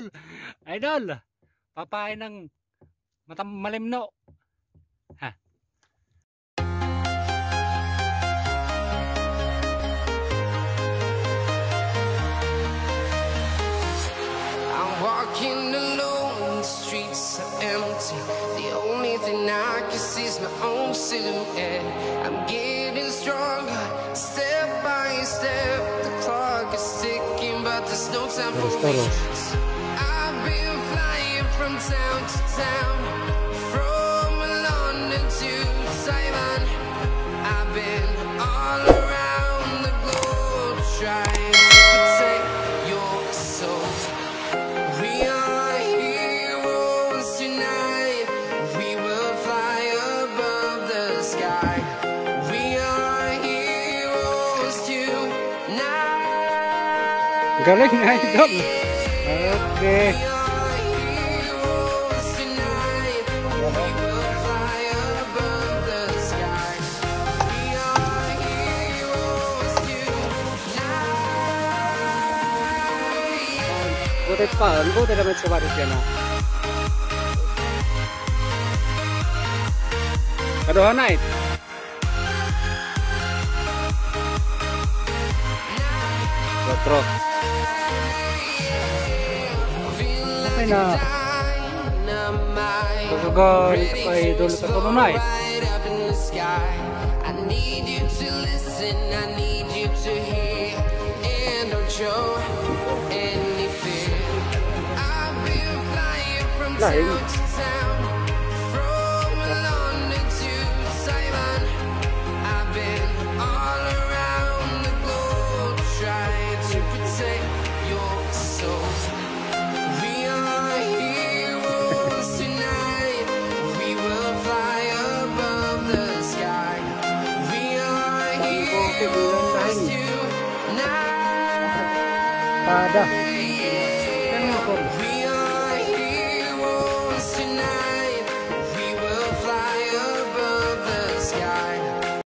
Idol, papain ng malimno. Ha. I'm walking alone, the streets are empty. The only thing I can see is my own silhouette. I'm getting stronger, step by step. The clock is ticking, but there's no time for me. I've been flying from town to town, from London to Taiwan. I've been all around the globe trying to protect your soul. We are heroes tonight. We will fly above the sky. We are heroes tonight. Galing na Idol. Okay. We are heroes tonight. We will fly above the sky. We are heroes tonight. Butit pa, butit naman sa barit yan ha. Kaduha na it. Otro. Okay na. Kagagal pa Idol sa tunay. I need you to listen, I need you to hear, and don't show any fear. I've been flying from town to town, from London to Taiwan. I've been all around the globe trying to protect your soul. We are heroes tonight. We will fly above the sky. We are heroes tonight. Pada.